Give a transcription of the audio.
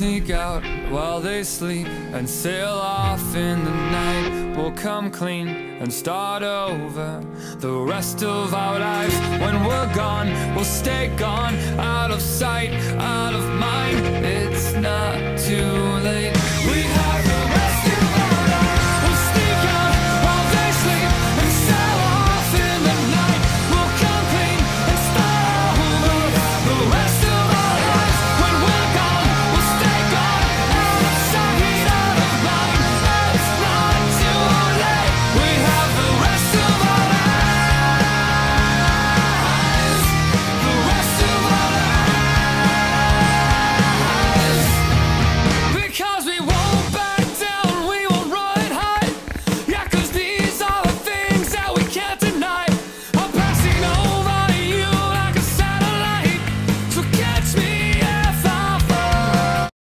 sneak out while they sleep and sail off in the night. We'll come clean and start over the rest of our lives. When we're gone, we'll stay gone, out of sight, out of mind. It's not too